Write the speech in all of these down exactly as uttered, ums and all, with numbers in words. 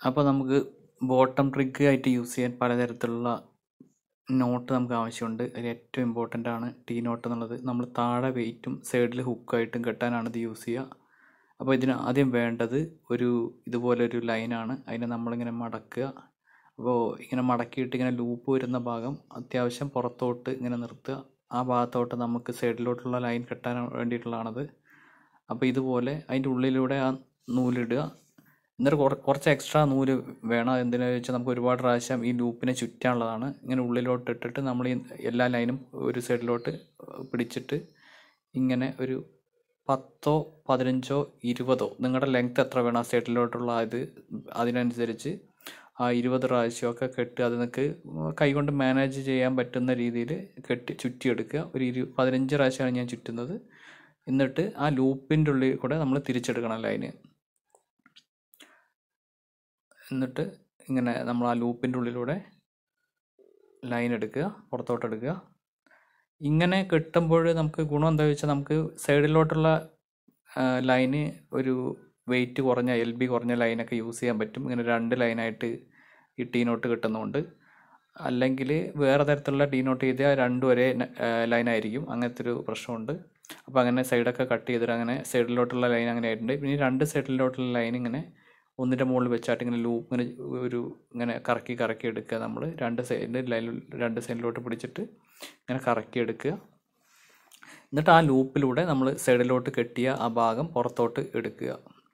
അപ്പോൾ നമുക്ക് bottom trig ആയിട്ട് യൂസ് ചെയ്യാൻ പലതരത്തിലുള്ള നോട്ട് നമുക്ക് ആവശ്യമുണ്ട്. അതിൽ ഏറ്റവും ഇമ്പോർട്ടൻ്റ് ആണ് ടീ നോട്ട് എന്നുള്ളത്. നമ്മൾ താഴെ വെയിറ്റും സൈഡിൽ ഹുക്കായിട്ടും കെട്ടാനാണ് ഇത് യൂസ് ചെയ്യുക. അപ്പോൾ ഇതിന് ആദ്യം വേണ്ടത് ഒരു ഇതുപോലൊരു ലൈനാണ്. അതിനെ നമ്മളിങ്ങനെ മടക്കുക. അപ്പോൾ ഇങ്ങനെ മടക്കിയിട്ട് ഇങ്ങനെ ലൂപ്പ് വരുന്ന ഭാഗം അത്യാവശ്യം പുറത്തോട്ട് ഇങ്ങനെ നിർത്തുക. ആ ഭാഗത്തോട്ട് നമുക്ക് സൈഡിലോട്ടുള്ള ലൈൻ കെട്ടാൻ വേണ്ടിയിട്ടുള്ളതാണത്. അപ്പോൾ ഇതുപോലെ അതിൻ്റെ ഉള്ളിലൂടെ ആ നൂലിടുക. എന്നിട്ട് കുറച്ച് എക്സ്ട്രാ നൂല് വേണം. എന്തിനാണെന്ന് വെച്ചാൽ നമുക്ക് ഒരുപാട് പ്രാവശ്യം ഈ ലൂപ്പിനെ ചുറ്റാനുള്ളതാണ്. ഇങ്ങനെ ഉള്ളിലോട്ട് ഇട്ടിട്ട് നമ്മൾ ഈ എല്ലാ ലൈനും ഒരു സൈഡിലോട്ട് പിടിച്ചിട്ട് ഇങ്ങനെ ഒരു പത്തോ പതിനഞ്ചോ ഇരുപതോ നിങ്ങളുടെ ലെങ്ത് എത്ര വേണം ആ സൈഡിലോട്ടുള്ള ഇത് അതിനനുസരിച്ച് ആ ഇരുപത് പ്രാവശ്യമൊക്കെ കെട്ടി അത് നിങ്ങൾക്ക് കൈകൊണ്ട് മാനേജ് ചെയ്യാൻ പറ്റുന്ന രീതിയിൽ കെട്ടി ചുറ്റിയെടുക്കുക. ഒരു ഇരു പതിനഞ്ച് പ്രാവശ്യമാണ് ഞാൻ ചുറ്റുന്നത്. എന്നിട്ട് ആ ലൂപ്പിൻ്റെ ഉള്ളിൽ കൂടെ നമ്മൾ തിരിച്ചെടുക്കണം ലൈന്. എന്നിട്ട് ഇങ്ങനെ നമ്മൾ ആ ലൂപ്പിൻ്റെ ഉള്ളിലൂടെ ലൈൻ എടുക്കുക, പുറത്തോട്ട് എടുക്കുക. ഇങ്ങനെ കെട്ടുമ്പോൾ നമുക്ക് ഗുണം എന്താ വെച്ചാൽ നമുക്ക് സൈഡിലോട്ടുള്ള ലൈന് ഒരു വെയിറ്റ് കുറഞ്ഞ എൽ ബി കുറഞ്ഞ ലൈനൊക്കെ യൂസ് ചെയ്യാൻ പറ്റും. ഇങ്ങനെ രണ്ട് ലൈനായിട്ട് ഈ ടീ നോട്ട് കിട്ടുന്നുണ്ട്. അല്ലെങ്കിൽ വേറെ തരത്തിലുള്ള ടീ നോട്ട് ചെയ്താൽ രണ്ടും ഒരേ ലൈനായിരിക്കും. അങ്ങനത്തെ ഒരു പ്രശ്നമുണ്ട്. അപ്പോൾ അങ്ങനെ സൈഡൊക്കെ കട്ട് ചെയ്തിട്ട് അങ്ങനെ സൈഡിലോട്ടുള്ള ലൈൻ അങ്ങനെ ആയിട്ടുണ്ട്. പിന്നെ രണ്ട് സൈഡിലോട്ടുള്ള ലൈൻ ഇങ്ങനെ ഒന്നിൻ്റെ മുകളിൽ വെച്ചായിട്ട് ഇങ്ങനെ ലൂപ്പ് ഇങ്ങനെ ഒരു ഇങ്ങനെ കറക്കി കറക്കി എടുക്കുക. നമ്മൾ രണ്ട് സൈഡിൽ ലൈൻ രണ്ട് സൈഡിലോട്ട് പിടിച്ചിട്ട് ഇങ്ങനെ കറക്കി എടുക്കുക. എന്നിട്ട് ആ ലൂപ്പിലൂടെ നമ്മൾ സൈഡിലോട്ട് കെട്ടിയ ആ ഭാഗം പുറത്തോട്ട് എടുക്കുക.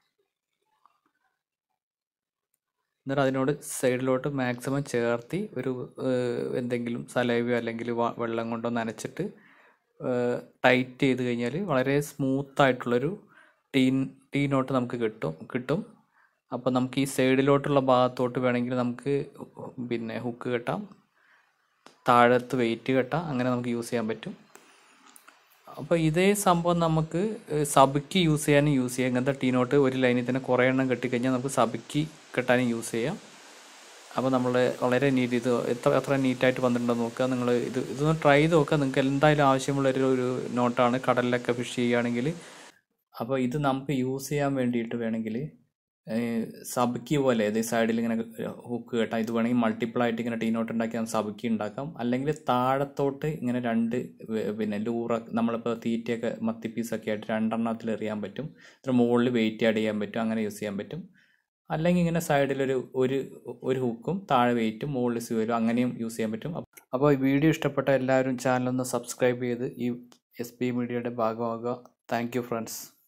എന്നിട്ട് അതിനോട് സൈഡിലോട്ട് മാക്സിമം ചേർത്തി ഒരു എന്തെങ്കിലും സലൈവയോ അല്ലെങ്കിൽ വെള്ളം കൊണ്ടോ നനച്ചിട്ട് ടൈറ്റ് ചെയ്ത് കഴിഞ്ഞാൽ വളരെ സ്മൂത്തായിട്ടുള്ളൊരു ടീ ടീ നോട്ട് നമുക്ക് കിട്ടും കിട്ടും അപ്പോൾ നമുക്ക് ഈ സൈഡിലോട്ടുള്ള ഭാഗത്തോട്ട് വേണമെങ്കിൽ നമുക്ക് പിന്നെ ഹുക്ക് കെട്ടാം, താഴത്ത് വെയിറ്റ് കെട്ടാം, അങ്ങനെ നമുക്ക് യൂസ് ചെയ്യാൻ പറ്റും. അപ്പോൾ ഇതേ സംഭവം നമുക്ക് സബിക്ക് യൂസ് ചെയ്യാനും യൂസ് ചെയ്യാം. ഇങ്ങനത്തെ ടീ നോട്ട് ഒരു ലൈനിൽ തന്നെ കുറേ എണ്ണം കെട്ടിക്കഴിഞ്ഞാൽ നമുക്ക് സബിക്ക് കെട്ടാനും യൂസ് ചെയ്യാം. അപ്പോൾ നമ്മൾ വളരെ നീറ്റ് ഇത് എത്ര എത്ര നീറ്റായിട്ട് വന്നിട്ടുണ്ടെന്ന് നോക്കുക. നിങ്ങൾ ഇത് ഇതൊന്ന് ട്രൈ ചെയ്ത് നോക്കുക. നിങ്ങൾക്ക് എന്തായാലും ആവശ്യമുള്ളൊരു ഒരു നോട്ടാണ് കടലിലൊക്കെ ഫിഷ് ചെയ്യുകയാണെങ്കിൽ. അപ്പോൾ ഇത് നമുക്ക് യൂസ് ചെയ്യാൻ വേണ്ടിയിട്ട് വേണമെങ്കിൽ സബിക്കി പോലെ ഇത് സൈഡിൽ ഇങ്ങനെ ഹുക്ക് കെട്ടാം. ഇത് വേണമെങ്കിൽ മൾട്ടിപ്പിൾ ആയിട്ട് ഇങ്ങനെ ടീ നോട്ട് ഉണ്ടാക്കി നമുക്ക് സബിക്കി ഉണ്ടാക്കാം. അല്ലെങ്കിൽ താഴത്തോട്ട് ഇങ്ങനെ രണ്ട് പിന്നെ ലൂറ നമ്മളിപ്പോൾ തീറ്റയൊക്കെ മത്തി പീസൊക്കെ ആയിട്ട് രണ്ടെണ്ണത്തിൽ എറിയാൻ പറ്റും. ഇത്ര മുകളിൽ വെയിറ്റ് ആഡ് ചെയ്യാൻ പറ്റും. അങ്ങനെ യൂസ് ചെയ്യാൻ പറ്റും. അല്ലെങ്കിൽ ഇങ്ങനെ സൈഡിലൊരു ഒരു ഒരു ഹുക്കും താഴെ വെയിറ്റും മുകളിൽ സ്യൂലും അങ്ങനെയും യൂസ് ചെയ്യാൻ പറ്റും. അപ്പോൾ ഈ വീഡിയോ ഇഷ്ടപ്പെട്ട എല്ലാവരും ചാനലൊന്ന് സബ്സ്ക്രൈബ് ചെയ്ത് ഈ എസ് പി മീഡിയയുടെ ഭാഗമാകുക. Thank you friends.